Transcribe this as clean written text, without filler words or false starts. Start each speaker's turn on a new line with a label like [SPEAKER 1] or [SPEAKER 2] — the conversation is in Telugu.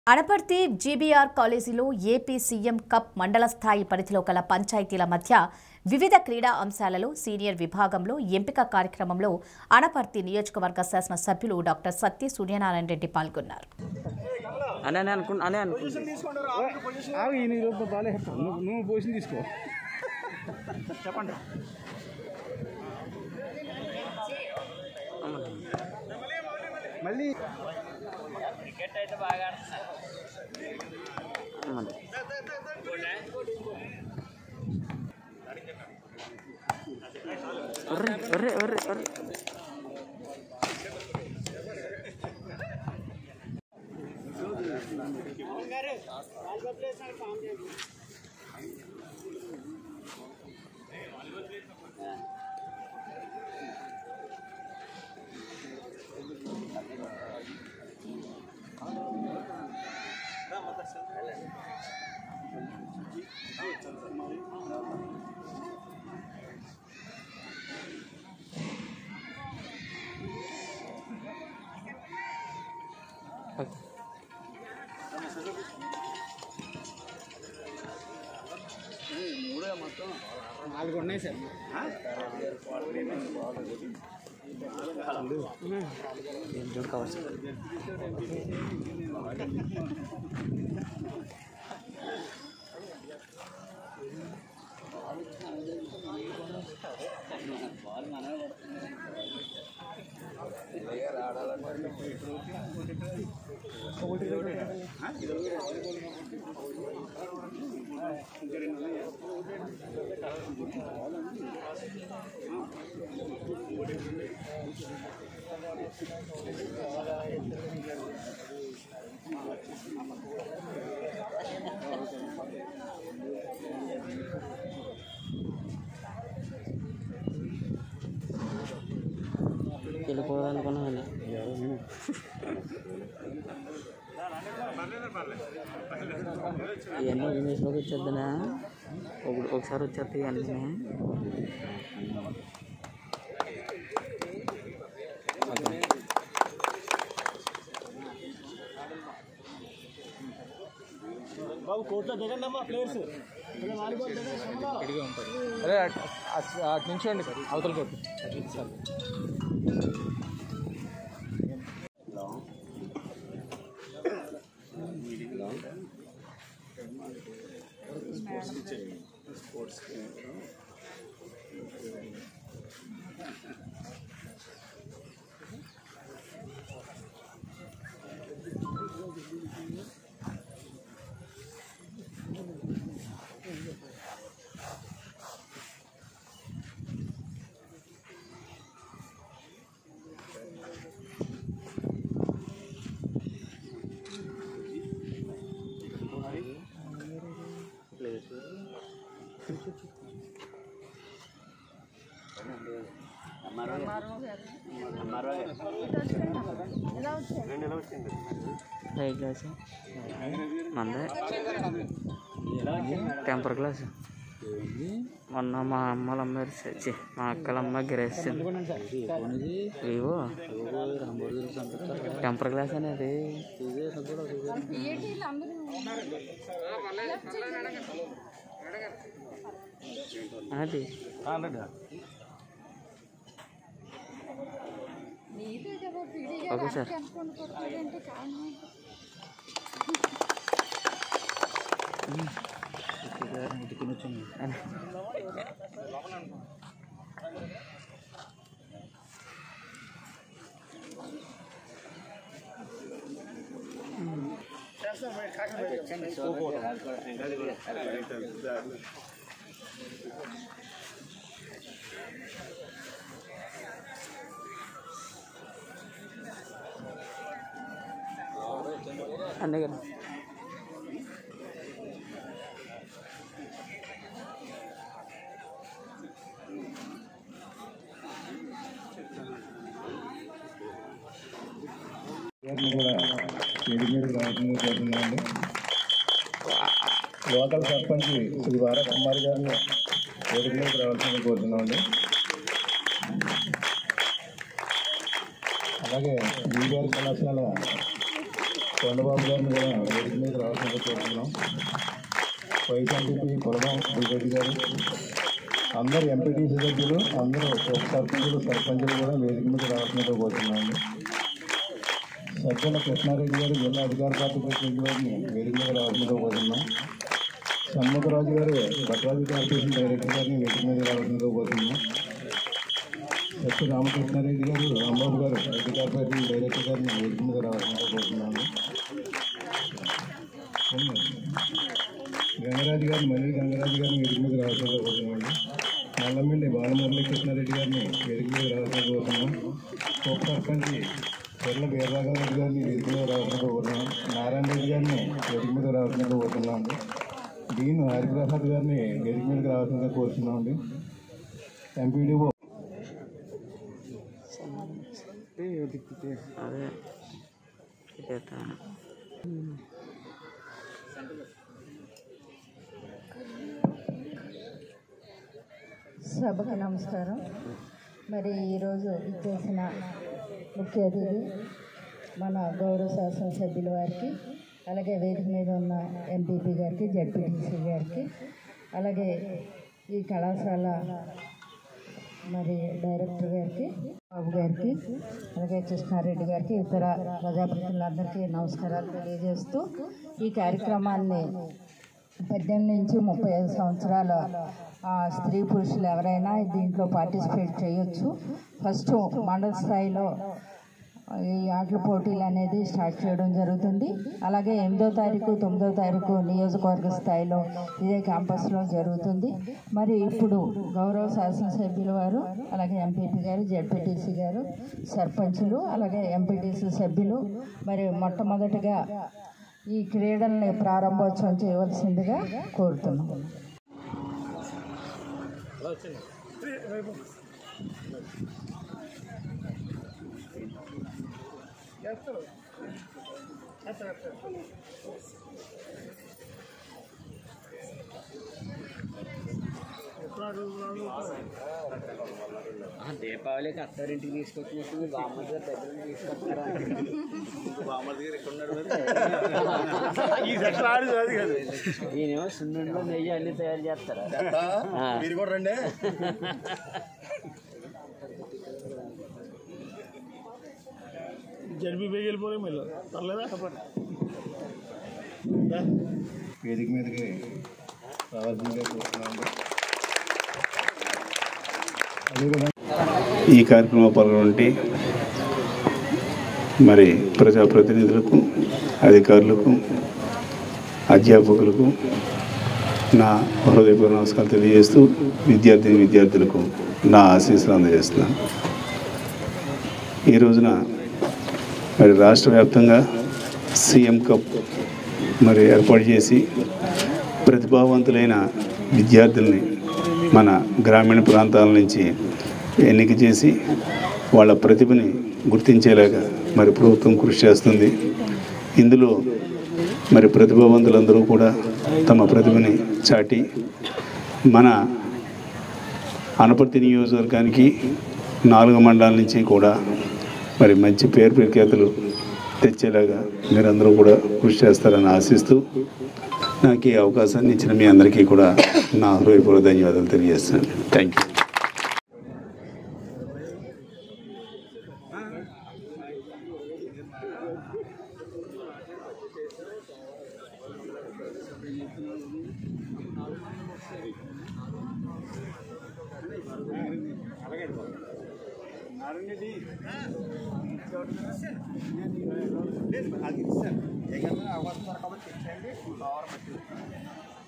[SPEAKER 1] అనపర్తి జీబీఆర్ కాలేజీలో ఏపీ సీఎం కప్ మండల స్థాయి పరిధిలో గల పంచాయతీల మధ్య వివిధ క్రీడా అంశాలలో సీనియర్ విభాగంలో ఎంపిక కార్యక్రమంలో అనపర్తి నియోజకవర్గ శాసన సభ్యులు డాక్టర్ సత్య సూర్యనారాయణ రెడ్డి పాల్గొన్నారు.
[SPEAKER 2] నాలుగు ఉన్నాయి సార్.
[SPEAKER 3] వెళ్ళిపోవాలనుకున్నాను. ఇవన్నీ వినేష్లోకి వచ్చేద్దానా? ఒకసారి వచ్చేస్తాయి అన్నీ.
[SPEAKER 2] బాబు కోర్టులో దిగండి అమ్మా ప్లేయర్స్.
[SPEAKER 4] అదే అటు నుంచి అండి అవతల కొట్టు సార్. మందే టెంపర్ గ్లాస్ మొన్న మా అమ్మల అమ్మాయి మా అక్కల అమ్మాయి గిరేసింది. వివో టెంపర్ గ్లాస్ అనేది అది ఓకే సార్. అన్నీ కదా
[SPEAKER 5] లోకల్ సర్పంచ్ శ్రీ వార కుమార్ గారిని వేదిక మీద రావాల్సింది కోరుతున్నామండి. అలాగే జీబీఆర్ కళాశాల కొండబాబు గారిని కూడా వేదిక మీద రావాల్సిందిగా కోరుతున్నాం. వైస్ ఎంపీపీ కులమం రెడ్డి గారు, అందరు ఎంపీటీసీ సభ్యులు, అందరూ సర్పంచులు సర్పంచులు కూడా వేదిక మీద రావాల్సిందిగా కోరుతున్నామండి. సజ్జల కృష్ణారెడ్డి గారు జిల్లా అధికార పార్టీ ప్రెసిడెంట్ గారిని వేదిక మీద రావాల్సిందిగా కోరుతున్నాం. షణ్ముఖరాజు గారు భద్రాద్రి కార్పొరేషన్ డైరెక్టర్ గారిని వేదిక మీద రావాల్సిందిగా కోరుతున్నాం. సత్య రామకృష్ణారెడ్డి గారు రాంబాబు గారు ఐటీ కార్పొరేషన్ డైరెక్టర్ గారిని వేదిక మీద రావాల్సిందిగా కోరుతున్నాను. గంగరాజు గారిని మళ్ళీ గంగరాజు గారిని వేదిక మీద రావాల్సిందిగా కోరుతున్నామండి. నల్లమిల్లి బాలమురళీ కృష్ణారెడ్డి గారిని వేదిక మీద రావాల్సిందిగా కోరుతున్నాం. ఉప సర్పంచ్ చెర్ల వీరరాఘవరెడ్డి గారిని వేదిక మీద రావాల్సిందిగా కోరుతున్నాం. నారాయణ రెడ్డి గారిని వేదిక మీద రావాల్సిందిగా కోరుతున్నామండి. డీన్ హరిప్రసాద్ గారిని వేదిక మీదకి రావాల్సిందిగా కోరుతున్నామండి. ఎంపీడీఓ
[SPEAKER 4] అదే
[SPEAKER 6] సభకు నమస్కారం. మరి ఈరోజు ఇచ్చేసిన ముఖ్య అతిథి మన గౌరవ శాసనసభ్యుల వారికి, అలాగే వేదిక మీద ఉన్న ఎంపీపీ గారికి, జడ్పీటీసీ గారికి, అలాగే ఈ కళాశాల మరి డైరెక్టర్ గారికి, బాబు గారికి, అలాగే కృష్ణారెడ్డి గారికి, ఇతర ప్రజాప్రతినిధులందరికీ నమస్కారాలు తెలియజేస్తూ ఈ కార్యక్రమాన్ని 18 నుంచి 35 సంవత్సరాల స్త్రీ పురుషులు ఎవరైనా దీంట్లో పార్టిసిపేట్ చేయొచ్చు. ఫస్ట్ మండల స్థాయిలో ఈ ఆటల పోటీలు అనేది స్టార్ట్ చేయడం జరుగుతుంది. అలాగే 8వ తారీఖు 9వ తారీఖు నియోజకవర్గ స్థాయిలో ఇదే క్యాంపస్లో జరుగుతుంది. మరి ఇప్పుడు గౌరవ శాసనసభ్యుల వారు, అలాగే ఎంపీపీ గారు, జడ్పీటీసీ గారు, సర్పంచులు, అలాగే ఎంపీటీసీ సభ్యులు మరి మొట్టమొదటిగా ఈ క్రీడల్ని ప్రారంభోత్సవం చేయవలసిందిగా కోరుతున్నాం.
[SPEAKER 3] దీపావళికి అత్తారింటికి తీసుకొచ్చినట్టు మీరు బామ్మడి గారు దగ్గరికి తీసుకొస్తారా? ఈయనేమో సున్నుండిలో నెయ్యి అన్ని తయారు చేస్తారా?
[SPEAKER 2] మీరు కూడా రండి. జడ్బీ బేగి వెళ్ళిపోలే మీరు పర్లేదా?
[SPEAKER 5] వేదిక మీదకి రావాల్సిందిగా కోరుతున్నాను. ఈ కార్యక్రమంలో పాల్గొంటే మరి ప్రజాప్రతినిధులకు, అధికారులకు, అధ్యాపకులకు నా హృదయపూర్వక నమస్కారాలు తెలియజేస్తూ విద్యార్థులకు నా ఆశీస్సులు అందజేస్తున్నాను. ఈ రోజున మరి రాష్ట్ర వ్యాప్తంగా సీఎం కప్ మరి ఏర్పాటు చేసి ప్రతిభావంతులైన విద్యార్థుల్ని మన గ్రామీణ ప్రాంతాల నుంచి ఎన్నిక చేసి వాళ్ళ ప్రతిభని గుర్తించేలాగా మరి ప్రభుత్వం కృషి చేస్తుంది. ఇందులో మరి ప్రతిభావంతులందరూ కూడా తమ ప్రతిభని చాటి మన అనపర్తి నియోజకవర్గానికి 4 మండలాల నుంచి కూడా మరి మంచి పేరు ప్రఖ్యాతులు తెచ్చేలాగా మీరందరూ కూడా కృషి చేస్తారని ఆశిస్తూ నాకు ఈ అవకాశాన్ని ఇచ్చిన మీ అందరికీ కూడా నా హృదయపూర్వక ధన్యవాదాలు తెలియజేస్తున్నాను. Thank you.
[SPEAKER 2] అవకాశం కాబట్టి